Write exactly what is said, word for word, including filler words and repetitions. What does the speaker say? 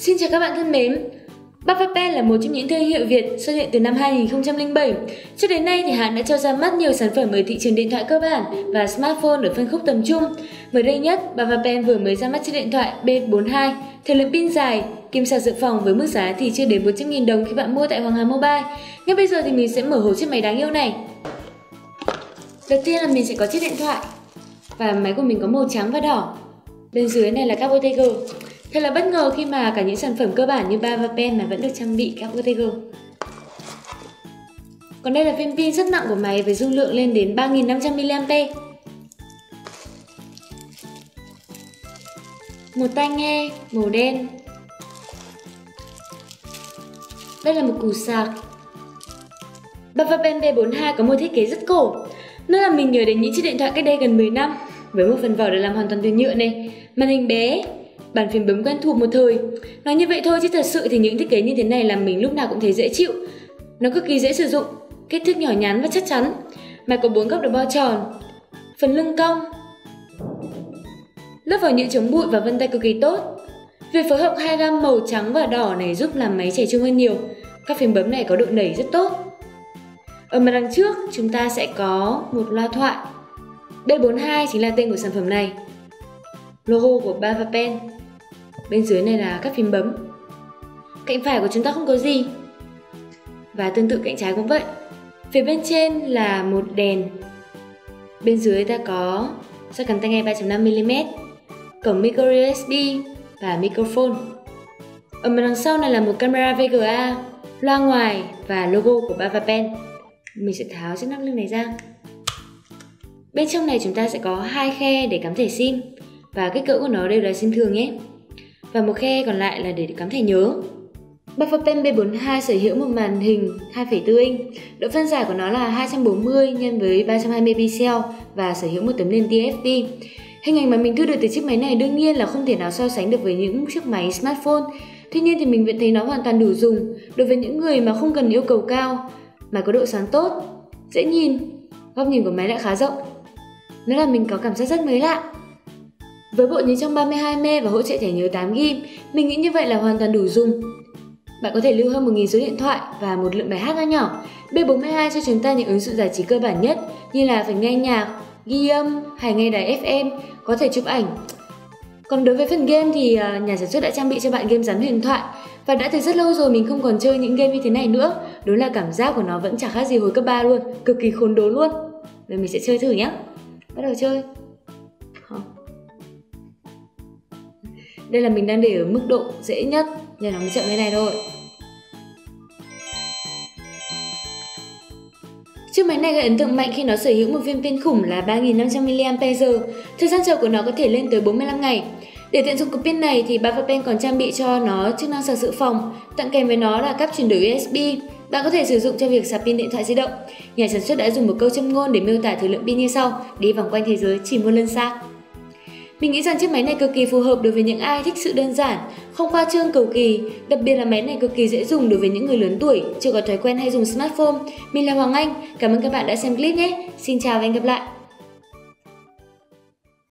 Xin chào các bạn thân mến! Bavapen là một trong những thương hiệu Việt xuất hiện từ năm hai nghìn không trăm lẻ bảy. Cho đến nay thì hãng đã cho ra mắt nhiều sản phẩm ở thị trường điện thoại cơ bản và smartphone ở phân khúc tầm trung. Mới đây nhất, Bavapen vừa mới ra mắt chiếc điện thoại B bốn hai, thời lượng pin dài, kim sạc dự phòng với mức giá thì chưa đến bốn trăm nghìn đồng khi bạn mua tại Hoàng Hà Mobile. Ngay bây giờ thì mình sẽ mở hộp chiếc máy đáng yêu này. Đầu tiên là mình sẽ có chiếc điện thoại và máy của mình có màu trắng và đỏ. Bên dưới này là cáp ô tê giê. Thật là bất ngờ khi mà cả những sản phẩm cơ bản như Bavapen mà vẫn được trang bị cáp ô tê giê. Còn đây là viên pin rất nặng của máy với dung lượng lên đến ba nghìn năm trăm mi li am pe. Một tai nghe màu đen. Đây là một củ sạc. Bavapen B bốn hai có một thiết kế rất cổ. Nó làm mình nhớ đến những chiếc điện thoại cách đây gần mười năm, với một phần vỏ được làm hoàn toàn từ nhựa này, màn hình bé, bàn phím bấm quen thuộc một thời. Nói như vậy thôi chứ thật sự thì những thiết kế như thế này làm mình lúc nào cũng thấy dễ chịu. Nó cực kỳ dễ sử dụng, kích thước nhỏ nhắn và chắc chắn. Máy có bốn góc được bo tròn, phần lưng cong, lớp vỏ nhựa chống bụi và vân tay cực kỳ tốt. Việc phối hợp hai gam màu trắng và đỏ này giúp làm máy trẻ trung hơn nhiều. Các phím bấm này có độ nảy rất tốt. Ở mặt đằng trước chúng ta sẽ có một loa thoại. B bốn hai chính là tên của sản phẩm này. Logo của Bavapen. Bên dưới này là các phím bấm. Cạnh phải của chúng ta không có gì. Và tương tự cạnh trái cũng vậy. Phía bên trên là một đèn. Bên dưới ta có jack gắn tai nghe ba phẩy năm mi li mét, cổng micro u ét bê và microphone. Ở mặt đằng sau này là một camera vê giê a, loa ngoài và logo của Bavapen. Mình sẽ tháo chiếc nắp lưng này ra. Bên trong này chúng ta sẽ có hai khe để cắm thẻ SIM và kích cỡ của nó đều là SIM thường nhé. Và một khe còn lại là để cắm thẻ nhớ. Bavapen B bốn hai sở hữu một màn hình hai phẩy bốn inch, độ phân giải của nó là hai trăm bốn mươi nhân với ba trăm hai mươi pixel và sở hữu một tấm nền tê ép tê. Hình ảnh mà mình thu được từ chiếc máy này đương nhiên là không thể nào so sánh được với những chiếc máy smartphone. Tuy nhiên thì mình vẫn thấy nó hoàn toàn đủ dùng đối với những người mà không cần yêu cầu cao. Máy có độ sáng tốt, dễ nhìn, góc nhìn của máy lại khá rộng. Nó làm mình có cảm giác rất mới lạ. Với bộ nhớ trong ba mươi hai mê-ga-bai và hỗ trợ thẻ nhớ tám gi-ga-bai, mình nghĩ như vậy là hoàn toàn đủ dùng. Bạn có thể lưu hơn một nghìn số điện thoại và một lượng bài hát nho nhỏ. B bốn hai cho chúng ta những ứng dụng giải trí cơ bản nhất như là phần nghe nhạc, ghi âm hay nghe đài ép em, có thể chụp ảnh. Còn đối với phần game thì nhà sản xuất đã trang bị cho bạn game gắn huyền thoại. Và đã từ rất lâu rồi mình không còn chơi những game như thế này nữa. Đúng là cảm giác của nó vẫn chẳng khác gì hồi cấp ba luôn, cực kỳ khốn đốn luôn. Rồi mình sẽ chơi thử nhé. Bắt đầu chơi. Đây là mình đang để ở mức độ dễ nhất, nên nó mới chậm thế này thôi. Chiếc máy này gây ấn tượng mạnh khi nó sở hữu một viên pin khủng là ba nghìn năm trăm mi li am pe giờ. Thời gian chờ của nó có thể lên tới bốn mươi lăm ngày. Để tận dụng cục pin này thì Bavapen còn trang bị cho nó chức năng sạc dự phòng, tặng kèm với nó là cáp chuyển đổi u ét bê. Bạn có thể sử dụng cho việc sạc pin điện thoại di động. Nhà sản xuất đã dùng một câu châm ngôn để miêu tả thời lượng pin như sau: đi vòng quanh thế giới chỉ một lần sạc. Mình nghĩ rằng chiếc máy này cực kỳ phù hợp đối với những ai thích sự đơn giản, không khoa trương cầu kỳ. Đặc biệt là máy này cực kỳ dễ dùng đối với những người lớn tuổi chưa có thói quen hay dùng smartphone. Mình là Hoàng Anh, cảm ơn các bạn đã xem clip nhé. Xin chào và hẹn gặp lại.